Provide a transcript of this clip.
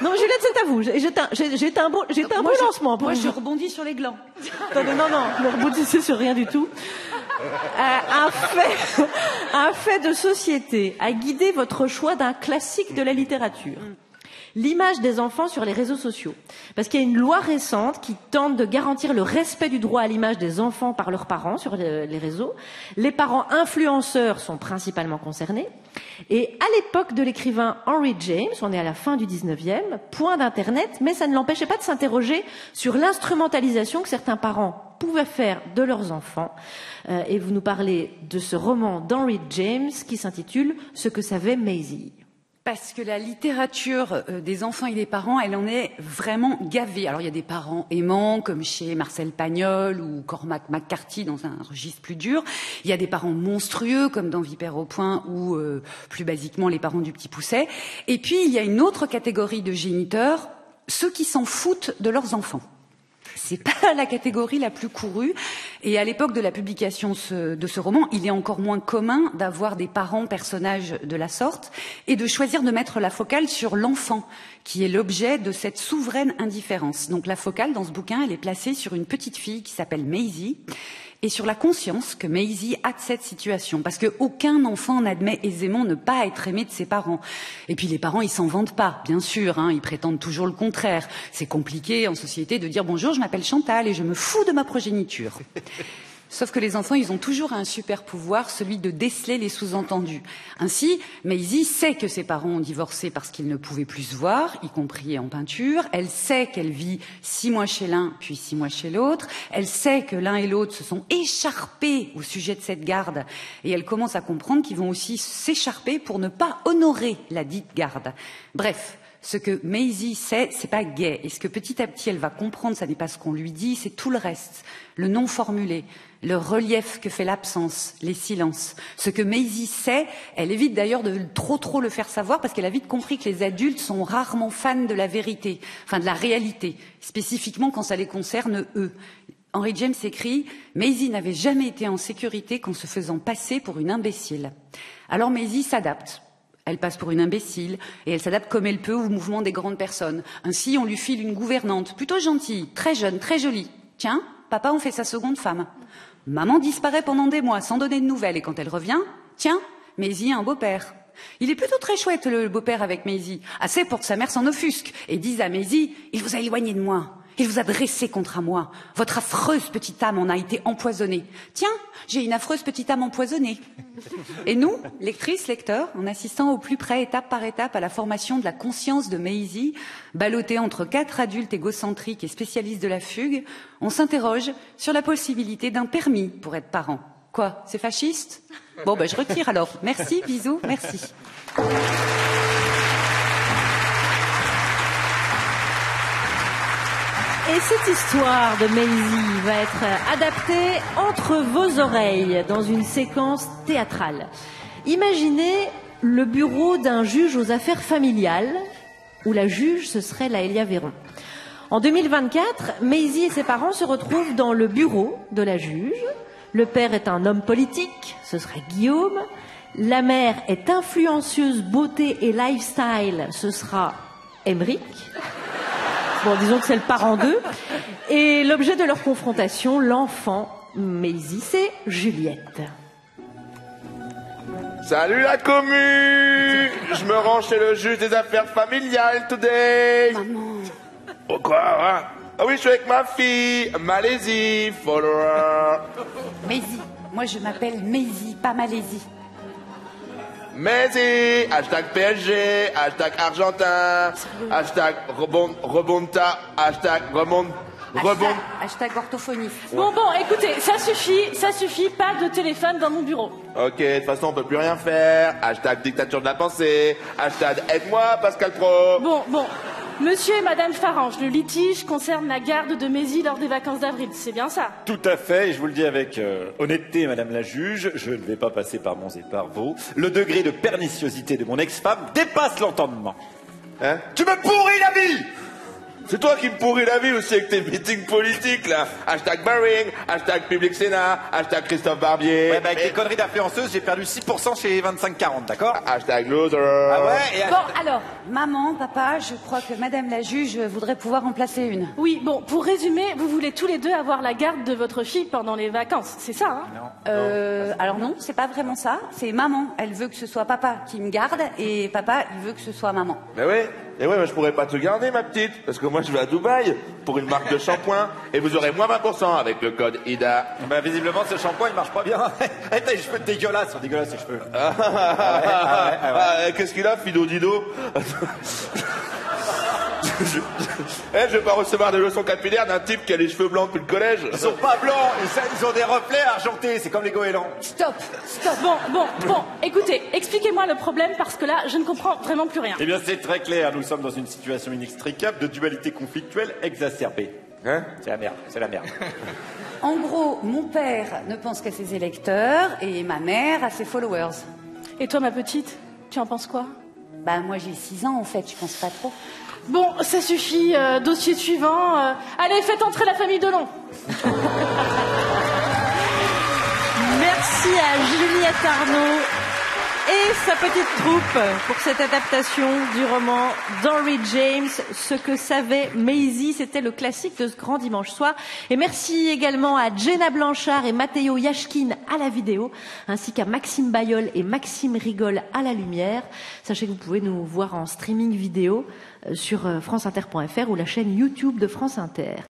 Non, Juliette, c'est à vous. J'ai un beau lancement pour moi, vous. je rebondis sur les glands. Attendez, non, ne rebondissez sur rien du tout. Un fait de société a guidé votre choix d'un classique de la littérature. L'image des enfants sur les réseaux sociaux. Parce qu'il y a une loi récente qui tente de garantir le respect du droit à l'image des enfants par leurs parents sur les réseaux. Les parents influenceurs sont principalement concernés. Et à l'époque de l'écrivain Henry James, on est à la fin du 19e, point d'Internet, mais ça ne l'empêchait pas de s'interroger sur l'instrumentalisation que certains parents pouvaient faire de leurs enfants. Et vous nous parlez de ce roman d'Henry James qui s'intitule « Ce que savait Maisie ». Parce que la littérature des enfants et des parents, elle en est vraiment gavée. Alors il y a des parents aimants, comme chez Marcel Pagnol ou Cormac McCarthy dans un registre plus dur. Il y a des parents monstrueux, comme dans Vipère au point ou plus basiquement les parents du Petit Pousset. Et puis il y a une autre catégorie de géniteurs, ceux qui s'en foutent de leurs enfants. C'est pas la catégorie la plus courue. Et à l'époque de la publication de ce roman, il est encore moins commun d'avoir des parents personnages de la sorte et de choisir de mettre la focale sur l'enfant, qui est l'objet de cette souveraine indifférence. Donc la focale, dans ce bouquin, elle est placée sur une petite fille qui s'appelle Maisie, et sur la conscience que Maisie a de cette situation, parce qu'aucun enfant n'admet aisément ne pas être aimé de ses parents. Et puis les parents, ils s'en vantent pas, bien sûr, ils prétendent toujours le contraire. C'est compliqué en société de dire « Bonjour, je m'appelle Chantal et je me fous de ma progéniture ». Sauf que les enfants, ils ont toujours un super pouvoir, celui de déceler les sous-entendus. Ainsi, Maisie sait que ses parents ont divorcé parce qu'ils ne pouvaient plus se voir, y compris en peinture. Elle sait qu'elle vit 6 mois chez l'un, puis 6 mois chez l'autre. Elle sait que l'un et l'autre se sont écharpés au sujet de cette garde. Et elle commence à comprendre qu'ils vont aussi s'écharper pour ne pas honorer la dite garde. Bref. Ce que Maisie sait, c'est pas gai. Et ce que petit à petit elle va comprendre, ça n'est pas ce qu'on lui dit, c'est tout le reste. Le non formulé, le relief que fait l'absence, les silences. Ce que Maisie sait, elle évite d'ailleurs de trop le faire savoir parce qu'elle a vite compris que les adultes sont rarement fans de la vérité, enfin de la réalité, spécifiquement quand ça les concerne eux. Henry James écrit « Maisie n'avait jamais été en sécurité qu'en se faisant passer pour une imbécile. » Alors Maisie s'adapte. Elle passe pour une imbécile et elle s'adapte comme elle peut au mouvement des grandes personnes. Ainsi, on lui file une gouvernante plutôt gentille, très jeune, très jolie. Tiens, papa en fait sa seconde femme. Maman disparaît pendant des mois sans donner de nouvelles et quand elle revient, tiens, Maisie a un beau-père. Il est plutôt très chouette le beau-père avec Maisie, assez pour que sa mère s'en offusque et dise à Maisie « Il vous a éloigné de moi. Il vous a dressé contre moi. Votre affreuse petite âme en a été empoisonnée. Tiens, j'ai une affreuse petite âme empoisonnée. » Et nous, lectrices, lecteurs, en assistant au plus près, étape par étape, à la formation de la conscience de Maisie, ballottée entre 4 adultes égocentriques et spécialistes de la fugue, on s'interroge sur la possibilité d'un permis pour être parent. Quoi, c'est fasciste? Bon, je retire alors. Merci, bisous, merci. Et cette histoire de Maisie va être adaptée entre vos oreilles dans une séquence théâtrale. Imaginez le bureau d'un juge aux affaires familiales où la juge, ce serait Laëlia Véron. En 2024, Maisie et ses parents se retrouvent dans le bureau de la juge. Le père est un homme politique, ce serait Guillaume. La mère est influenceuse beauté et lifestyle, ce sera Émeric. Bon, disons que c'est le parent d'eux. Et l'objet de leur confrontation, l'enfant Maisie, c'est Juliette. Salut la commu! Je me rends chez le juge des affaires familiales today. Maman. Oh quoi, hein? Ah oui, je suis avec ma fille, Malaisie, follower. Maisie. Moi, je m'appelle Maisie, pas Malaisie. Messi, hashtag PSG, hashtag Argentin, hashtag rebonta, hashtag rebond. Hashtag orthophonie. Bon, écoutez, ça suffit, pas de téléphone dans mon bureau. Ok, de toute façon, on peut plus rien faire. Hashtag dictature de la pensée, hashtag aide-moi, Pascal Pro. Bon, monsieur et madame Farange, le litige concerne la garde de Maisie lors des vacances d'avril, c'est bien ça? Tout à fait, et je vous le dis avec honnêteté, madame la juge, je ne vais pas passer par Mons et par Vaux. Le degré de perniciosité de mon ex-femme dépasse l'entendement. Hein? Tu me pourris la vie! C'est toi qui me pourris la vie aussi avec tes meetings politiques, là. Hashtag Baring, hashtag Public Sénat, hashtag Christophe Barbier. Ouais, bah avec les conneries d'influenceuse, j'ai perdu 6% chez 25-40, d'accord? Hashtag loser. Ah ouais, et Bon, alors, maman, papa, je crois que madame la juge voudrait pouvoir en placer une. Oui, bon, pour résumer, vous voulez tous les deux avoir la garde de votre fille pendant les vacances, c'est ça, hein? Alors non, c'est pas vraiment ça. C'est maman. Elle veut que ce soit papa qui me garde et papa, il veut que ce soit maman. Mais ouais. Et ouais, mais je pourrais pas te garder, ma petite, parce que moi je vais à Dubaï pour une marque de shampoing et vous aurez moins 20% avec le code IDA. bah visiblement ce shampoing il marche pas bien. T'as les cheveux dégueulasses, sont dégueulasses ces cheveux. Qu'est-ce qu'il a, Fido Dido? Je vais pas recevoir des leçons capillaires d'un type qui a les cheveux blancs depuis le collège. Ils sont pas blancs, ils ont des reflets argentés, c'est comme les goélands. Stop. Bon, écoutez, expliquez-moi le problème parce que là, je ne comprends vraiment plus rien. Eh bien c'est très clair, nous sommes dans une situation inextricable de dualité conflictuelle exacerbée. Hein? C'est la merde, c'est la merde. En gros, mon père ne pense qu'à ses électeurs et ma mère à ses followers. Et toi, ma petite, tu en penses quoi? Bah moi j'ai 6 ans en fait, je pense pas trop. Bon, ça suffit, dossier suivant. Allez, faites entrer la famille Delon. Merci à Juliette Arnaud et sa petite troupe pour cette adaptation du roman d'Henry James, Ce que savait Maisie. C'était le classique de ce grand dimanche soir. Et merci également à Jenna Blanchard et Matteo Yashkin à la vidéo, ainsi qu'à Maxime Bayol et Maxime Rigol à la lumière. Sachez que vous pouvez nous voir en streaming vidéo sur franceinter.fr ou la chaîne YouTube de France Inter.